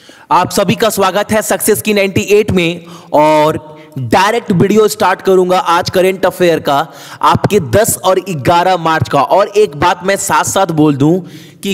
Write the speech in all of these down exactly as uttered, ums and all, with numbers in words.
आप सभी का स्वागत है सक्सेस की अट्ठानवे में और डायरेक्ट वीडियो स्टार्ट करूंगा आज करेंट अफेयर का आपके दस और ग्यारह मार्च का। और एक बात मैं साथ साथ बोल दूं कि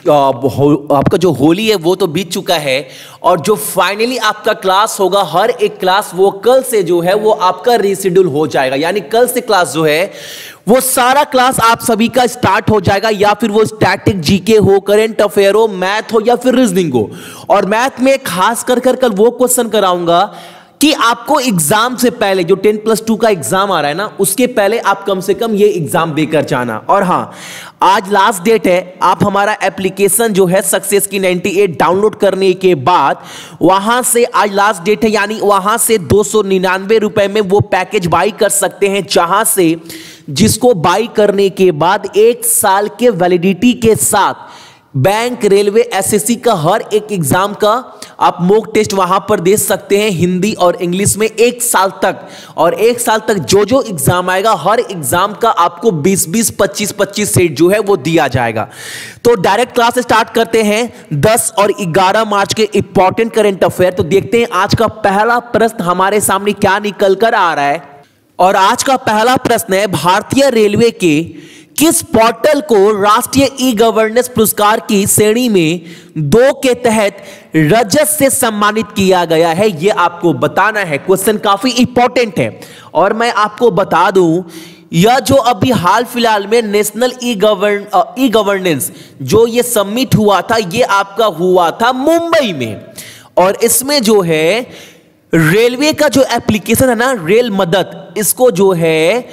आपका जो होली है वो तो बीत चुका है और जो फाइनली आपका क्लास होगा हर एक क्लास वो कल से जो है वो आपका रीशेड्यूल हो जाएगा। यानी कल से क्लास जो है वो सारा क्लास आप सभी का स्टार्ट हो जाएगा, या फिर वो स्टैटिक जीके हो, करंट अफेयर हो, मैथ हो या फिर रीजनिंग हो। और मैथ में खास कर कर कल वो क्वेश्चन कराऊंगा कि आपको एग्जाम से पहले जो टेन प्लस टू का एग्जाम आ रहा है ना उसके पहले आप कम से कम ये एग्जाम देकर जाना। और हाँ, आज लास्ट डेट है। आप हमारा एप्लीकेशन जो है सक्सेस की अट्ठानवे डाउनलोड करने के बाद वहां से आज लास्ट डेट है, यानी वहां से दो सौ निन्यानवे रुपए में वो पैकेज बाई कर सकते हैं, जहां से जिसको बाई करने के बाद एक साल के वैलिडिटी के साथ बैंक, रेलवे, एसएससी का हर एक एग्जाम का आप मॉक टेस्ट वहां पर दे सकते हैं हिंदी और इंग्लिश में एक साल तक। और एक साल तक जो जो एग्जाम आएगा हर एग्जाम का आपको बीस बीस पच्चीस पच्चीस सेट जो है वो दिया जाएगा। तो डायरेक्ट क्लास स्टार्ट करते हैं दस और ग्यारह मार्च के इंपॉर्टेंट करंट अफेयर। तो देखते हैं आज का पहला प्रश्न हमारे सामने क्या निकल कर आ रहा है। और आज का पहला प्रश्न है, भारतीय रेलवे के किस पोर्टल को राष्ट्रीय ई गवर्नेंस पुरस्कार की श्रेणी में दो के तहत रजत से सम्मानित किया गया है, यह आपको बताना है। क्वेश्चन काफी इंपॉर्टेंट है और मैं आपको बता दूं यह जो अभी हाल फिलहाल में national e govern e governance जो ये सबमिट हुआ था ये आपका हुआ था मुंबई में। और इसमें जो है रेलवे का जो एप्लीकेशन है ना रेल मदद, इसको जो है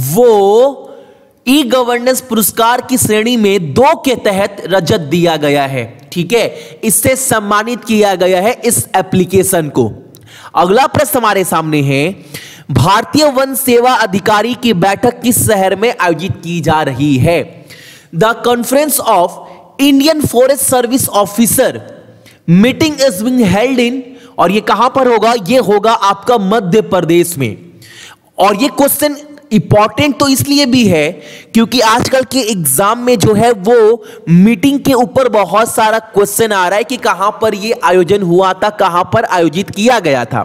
वो ई गवर्नेंस पुरस्कार की श्रेणी में दो के तहत रजत दिया गया है। ठीक है, इससे सम्मानित किया गया है इस एप्लीकेशन को। अगला प्रश्न हमारे सामने है, भारतीय वन सेवा अधिकारी की बैठक किस शहर में आयोजित की जा रही है? The conference of Indian forest service officer meeting is being held in, और ये कहां पर होगा? ये होगा आपका मध्य प्रदेश में। और ये क्वेश्चन इंपॉर्टेंट तो इसलिए भी है क्योंकि आजकल के एग्जाम में जो है वो मीटिंग के ऊपर बहुत सारा क्वेश्चन आ रहा है कि कहां पर ये आयोजन हुआ था, कहां पर आयोजित किया गया था।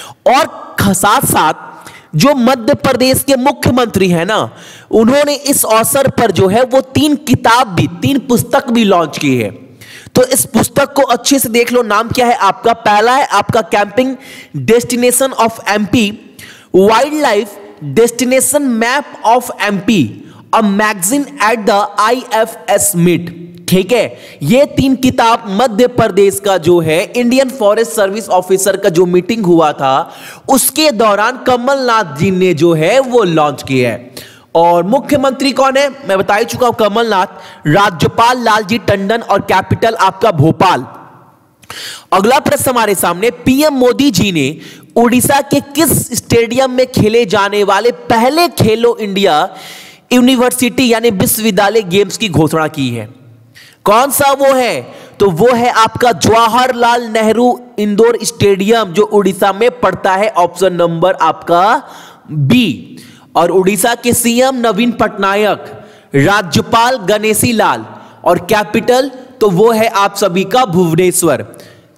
और साथ साथ जो मध्य प्रदेश के मुख्यमंत्री हैं ना, उन्होंने इस अवसर पर जो है वो तीन किताब भी, तीन पुस्तक भी लॉन्च की है। तो इस पुस्तक को अच्छे से देख लो। नाम क्या है आपका? पहला है आपका camping destination of MP, wild life destination map of MP, a magazine at the IFS meet. ठीक है, ये तीन किताब मध्य प्रदेश का जो है इंडियन फॉरेस्ट सर्विस ऑफिसर का जो मीटिंग हुआ था उसके दौरान कमलनाथ जी ने जो है वो लॉन्च किया है। और मुख्यमंत्री कौन है? मैं बता ही चुका हूं, कमलनाथ। राज्यपाल लालजी टंडन और कैपिटल आपका भोपाल। अगला प्रश्न हमारे सामने, पीएम मोदी जी ने उड़ीसा के किस स्टेडियम में खेले जाने वाले पहले खेलो इंडिया यूनिवर्सिटी यानी विश्वविद्यालय गेम्स की घोषणा की है? कौन सा वो है? तो वो है आपका जवाहरलाल नेहरू इंडोर स्टेडियम जो उड़ीसा में पड़ता है, ऑप्शन नंबर आपका बी। और उड़ीसा के सीएम नवीन पटनायक, राज्यपाल गणेशी लाल और कैपिटल तो वो है आप सभी का भुवनेश्वर।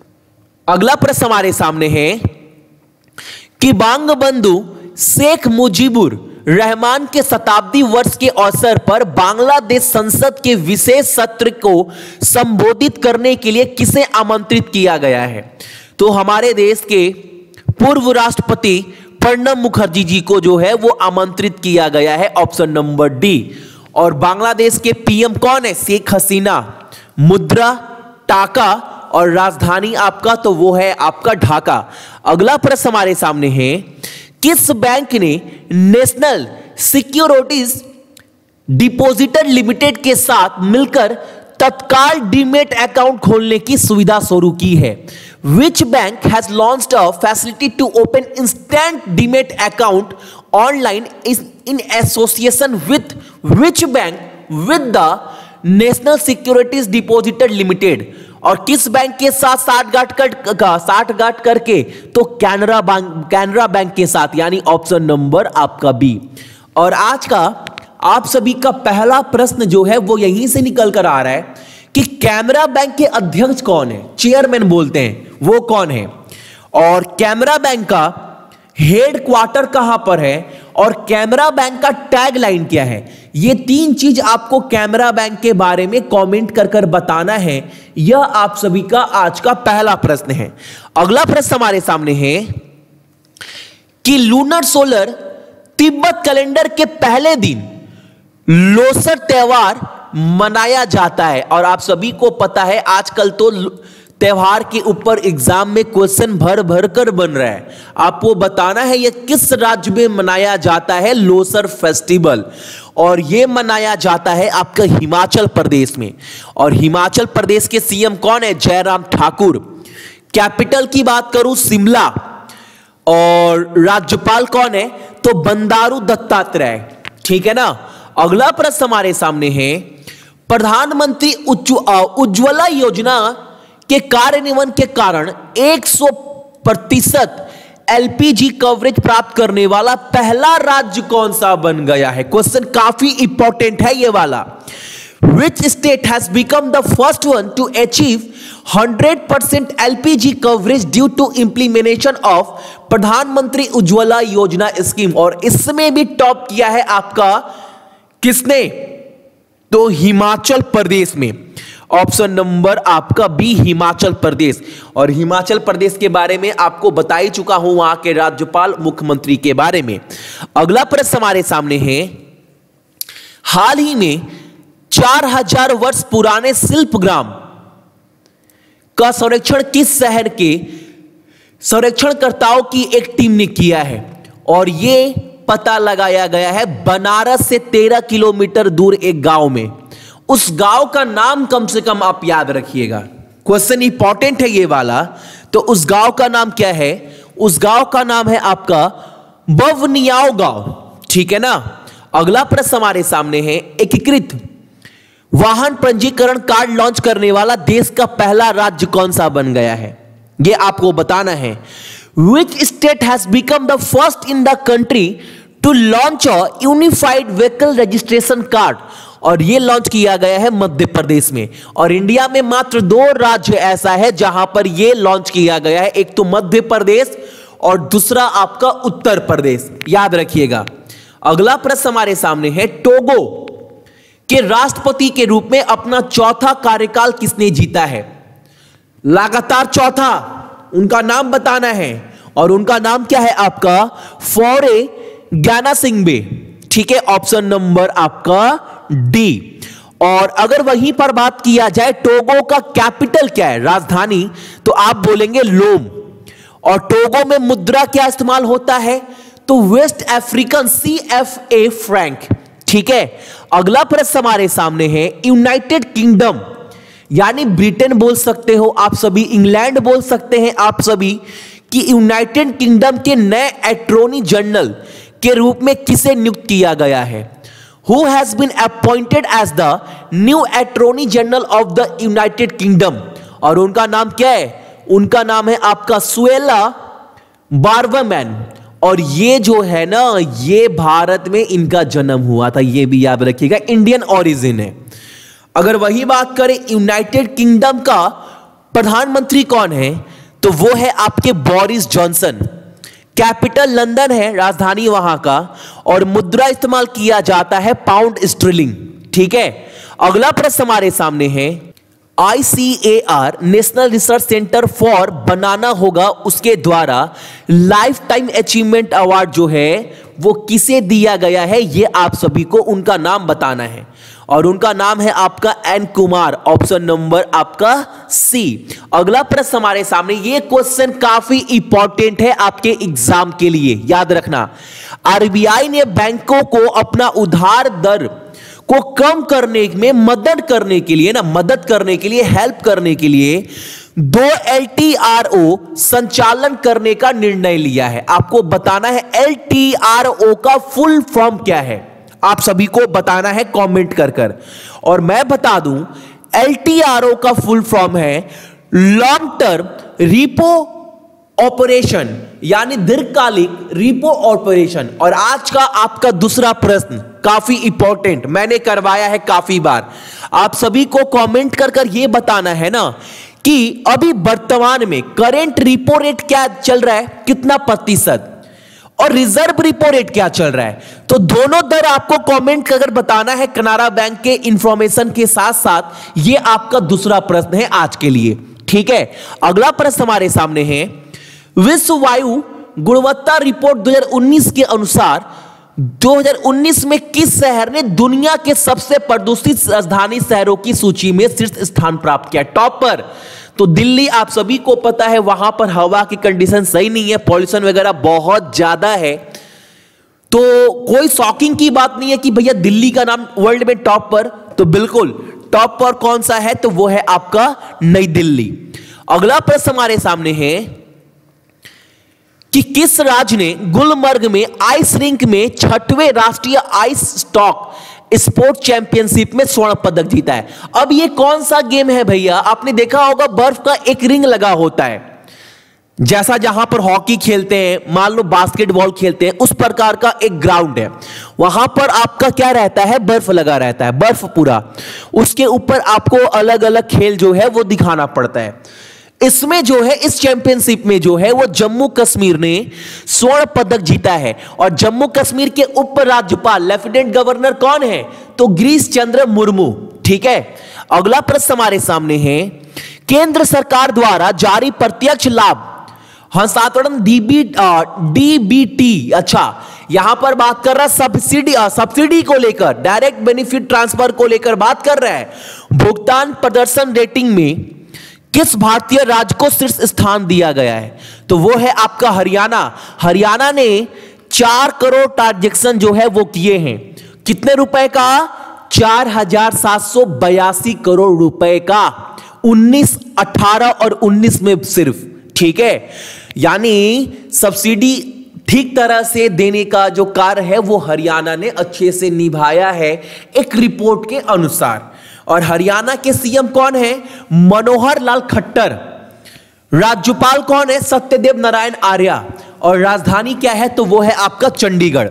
अगला प्रश्न हमारे सामने है कि बंगबंधु शेख मुजीबुर रहमान के शताब्दी वर्ष के अवसर पर बांग्लादेश संसद के विशेष सत्र को संबोधित करने के लिए किसे आमंत्रित किया गया है? तो हमारे देश के पूर्व राष्ट्रपति प्रणब मुखर्जी जी को जो है वो आमंत्रित किया गया है, ऑप्शन नंबर डी। और बांग्लादेश के पीएम कौन है? शेख हसीना। मुद्रा टाका और राजधानी आपका तो वो है आपका ढाका। अगला प्रश्न हमारे सामने है, किस बैंक ने नेशनल सिक्योरिटीज डिपॉजिटर लिमिटेड के साथ मिलकर तत्काल डीमेट अकाउंट खोलने की सुविधा शुरू की है? Which bank has launched a facility to open instant demat account online is in association with which bank? With the National Securities Depositor Limited। और किस बैंक के साथ साठ गांठ कर साठ गांठ करके? तो कैनरा बैंक, कैनरा बैंक के साथ, यानी ऑप्शन नंबर आपका बी। और आज का आप सभी का पहला प्रश्न जो है वो यहीं से निकल कर आ रहा है कि कैनरा बैंक के अध्यक्ष कौन है? चेयरमैन बोलते हैं, वो कौन है, और कैमरा बैंक का हेड क्वार्टर कहां पर है, और कैमरा बैंक का टैग लाइन क्या है। ये तीन चीज आपको कैमरा बैंक के बारे में कमेंट कर कर बताना है। यह आप सभी का आज का पहला प्रश्न है। अगला प्रश्न हमारे सामने है कि लूनर सोलर तिब्बत कैलेंडर के पहले दिन लोसर त्योहार मनाया जाता है। और आप सभी को पता है आजकल तो त्योहार के ऊपर एग्जाम में क्वेश्चन भर भर कर बन रहा है। आपको बताना है यह किस राज्य में मनाया जाता है लोसर फेस्टिवल, और यह मनाया जाता है आपका हिमाचल प्रदेश में। और हिमाचल प्रदेश के सीएम कौन है, जयराम ठाकुर। कैपिटल की बात करूं शिमला, और राज्यपाल कौन है, तो बंडारू दत्तात्रेय। ठीक है ना। अगला प्रश्न हमारे सामने है प्रधानमंत्री उज्ज्वला योजना के कार्यान्वयन के कारण सौ प्रतिशत एलपीजी कवरेज प्राप्त करने वाला पहला राज्य कौन सा बन गया है। क्वेश्चन काफी इंपॉर्टेंट है ये वाला। Which state has become the first one to achieve one hundred percent L P G coverage due to implementation of प्रधानमंत्री उज्ज्वला योजना स्कीम। और इसमें भी टॉप किया है आपका किसने, तो हिमाचल प्रदेश में। ऑप्शन नंबर आपका बी हिमाचल प्रदेश। और हिमाचल प्रदेश के बारे में आपको बता ही चुका हूं, वहां के राज्यपाल मुख्यमंत्री के बारे में। अगला प्रश्न हमारे सामने है हाल ही में चार हजार वर्ष पुराने शिल्पग्राम का संरक्षण किस शहर के संरक्षणकर्ताओं की एक टीम ने किया है। और यह पता लगाया गया है बनारस से तेरह किलोमीटर दूर एक गांव में। उस गांव का नाम कम से कम आप याद रखिएगा, क्वेश्चन इंपॉर्टेंट है ये वाला। तो उस गांव का नाम क्या है, उस गांव का नाम है आपका बवनियाओ गांव। ठीक है ना। अगला प्रश्न हमारे सामने है एकीकृत वाहन पंजीकरण कार्ड लॉन्च करने वाला देश का पहला राज्य कौन सा बन गया है, यह आपको बताना है। Which state has become the first in the country to launch a unified vehicle registration card? और यह लॉन्च किया गया है मध्य प्रदेश में। और इंडिया में मात्र दो राज्य ऐसा है जहां पर यह लॉन्च किया गया है, एक तो मध्य प्रदेश और दूसरा आपका उत्तर प्रदेश, याद रखिएगा। अगला प्रश्न हमारे सामने है टोगो के राष्ट्रपति के रूप में अपना चौथा कार्यकाल किसने जीता है, लगातार चौथा, उनका नाम बताना है। और उनका नाम क्या है आपका फोरे ज्ञानासिंघे। ठीक है, ऑप्शन नंबर आपका डी। और अगर वहीं पर बात किया जाए टोगो का कैपिटल क्या है, राजधानी, तो आप बोलेंगे लोम। और टोगो में मुद्रा क्या इस्तेमाल होता है, तो West African C F A franc. ठीक है। अगला प्रश्न हमारे सामने है यूनाइटेड किंगडम यानी ब्रिटेन बोल सकते हो आप सभी, इंग्लैंड बोल सकते हैं आप सभी, कि यूनाइटेड किंगडम के नए अटॉर्नी जनरल के रूप में किसे नियुक्त किया गया है। Who has been appointed as the new Attorney General of the United Kingdom? और उनका नाम क्या है, उनका नाम है आपका सुएला बार्वरमैन। और ये जो है ना, ये भारत में इनका जन्म हुआ था, ये भी याद रखिएगा, इंडियन ओरिजिन है। अगर वही बात करें यूनाइटेड किंगडम का प्रधानमंत्री कौन है, तो वो है आपके बोरिस जॉनसन। कैपिटल लंदन है, राजधानी वहां का, और मुद्रा इस्तेमाल किया जाता है पाउंड स्टर्लिंग। ठीक है। अगला प्रश्न हमारे सामने है I C A R national research centre for banana होगा, उसके द्वारा लाइफ टाइम अचीवमेंट अवार्ड जो है वो किसे दिया गया है, ये आप सभी को उनका नाम बताना है। और उनका नाम है आपका एन कुमार, ऑप्शन नंबर आपका सी। अगला प्रश्न हमारे सामने, ये क्वेश्चन काफी इंपॉर्टेंट है आपके एग्जाम के लिए, याद रखना। आरबीआई ने बैंकों को अपना उधार दर को कम करने में मदद करने के लिए ना मदद करने के लिए हेल्प करने के लिए दो एल टी आर ओ संचालन करने का निर्णय लिया है। आपको बताना है एल टी आर ओ का फुल फॉर्म क्या है, आप सभी को बताना है कमेंट कर कर। और मैं बता दूं एल टी आर ओ का फुल फॉर्म है लॉन्ग टर्म रिपो ऑपरेशन, यानी दीर्घकालिक रिपो ऑपरेशन। और आज का आपका दूसरा प्रश्न काफी इंपॉर्टेंट, मैंने करवाया है काफी बार, आप सभी को कमेंट कर कर यह बताना है ना कि अभी वर्तमान में करेंट रिपो रेट क्या चल रहा है, कितना प्रतिशत, और रिजर्व रिपो रेट क्या चल रहा है। तो दोनों दर आपको कमेंट अगर बताना है कनारा बैंक के इंफॉर्मेशन के साथ साथ, ये आपका दूसरा प्रश्न है आज के लिए। ठीक है, अगला प्रश्न हमारे सामने है, विश्व वायु गुणवत्ता रिपोर्ट दो हज़ार उन्नीस के अनुसार दो हज़ार उन्नीस में किस शहर ने दुनिया के सबसे प्रदूषित राजधानी शहरों की सूची में शीर्ष स्थान प्राप्त किया, टॉप पर। तो दिल्ली आप सभी को पता है, वहां पर हवा की कंडीशन सही नहीं है, पॉल्यूशन वगैरह बहुत ज्यादा है। तो कोई शॉकिंग की बात नहीं है कि भैया दिल्ली का नाम वर्ल्ड में टॉप पर, तो बिल्कुल टॉप पर कौन सा है, तो वो है आपका नई दिल्ली। अगला प्रश्न हमारे सामने है कि किस राज्य ने गुलमर्ग में आइस रिंक में छठवें राष्ट्रीय आइस स्टॉक स्पोर्ट चैंपियनशिप में स्वर्ण पदक जीता है। अब ये कौन सा गेम है भैया, आपने देखा होगा बर्फ का एक रिंग लगा होता है, जैसा जहां पर हॉकी खेलते हैं, मान लो बास्केटबॉल खेलते हैं, उस प्रकार का एक ग्राउंड है। वहां पर आपका क्या रहता है, बर्फ लगा रहता है, बर्फ पूरा, उसके ऊपर आपको अलग अलग खेल जो है वो दिखाना पड़ता है। इसमें जो है, इस चैंपियनशिप में जो है वो जम्मू कश्मीर ने स्वर्ण पदक जीता है। और जम्मू कश्मीर के उप राज्यपाल लेफ्टिनेंट गवर्नर कौन है, तो गिरीश चंद्र मुर्मू। ठीक है, अगला प्रश्न हमारे सामने है, केंद्र सरकार द्वारा जारी प्रत्यक्ष लाभ हस्तांतरण डीबी डीबीटी, अच्छा यहां पर बात कर रहा है सब्सिडी सब्सिडी को लेकर, डायरेक्ट बेनिफिट ट्रांसफर को लेकर बात कर रहा है। भुगतान प्रदर्शन रेटिंग में किस भारतीय राज्य को शीर्ष स्थान दिया गया है, तो वो है आपका हरियाणा। हरियाणा ने चार करोड़ ट्रांजेक्शन जो है वो किए हैं, कितने रुपए का, चार हजार सात सौ बयासी करोड़ रुपए का, उन्नीस, अठारह और उन्नीस में सिर्फ। ठीक है, यानी सब्सिडी ठीक तरह से देने का जो कार्य है वो हरियाणा ने अच्छे से निभाया है एक रिपोर्ट के अनुसार। और हरियाणा के सीएम कौन है, मनोहर लाल खट्टर। राज्यपाल कौन है, सत्यदेव नारायण आर्य। और राजधानी क्या है, तो वो है आपका चंडीगढ़।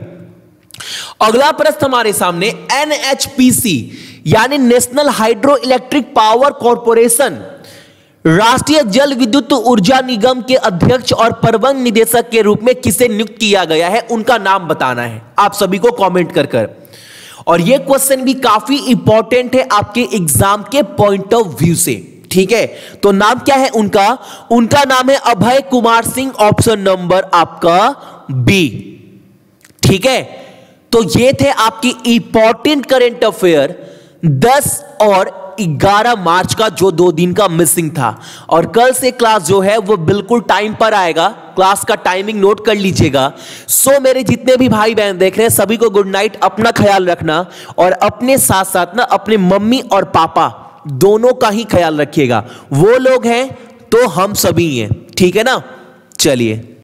अगला प्रश्न हमारे सामने, एनएचपीसी यानी national hydro electric power corporation राष्ट्रीय जल विद्युत ऊर्जा निगम के अध्यक्ष और प्रबंध निदेशक के रूप में किसे नियुक्त किया गया है, उनका नाम बताना है आप सभी को कमेंट कर कर। और यह क्वेश्चन भी काफी इंपॉर्टेंट है आपके एग्जाम के पॉइंट ऑफ व्यू से। ठीक है, तो नाम क्या है उनका, उनका नाम है अभय कुमार सिंह, ऑप्शन नंबर आपका बी। ठीक है, तो ये थे आपकी इंपॉर्टेंट करेंट अफेयर दस और ग्यारह मार्च का, जो दो दिन का मिसिंग था। और कल से क्लास जो है वो बिल्कुल टाइम पर आएगा, क्लास का टाइमिंग नोट कर लीजिएगा। सो मेरे जितने भी भाई बहन देख रहे हैं सभी को गुड नाइट, अपना ख्याल रखना और अपने साथ साथ ना अपने मम्मी और पापा दोनों का ही ख्याल रखिएगा, वो लोग हैं तो हम सभी हैं। ठीक है ना, चलिए।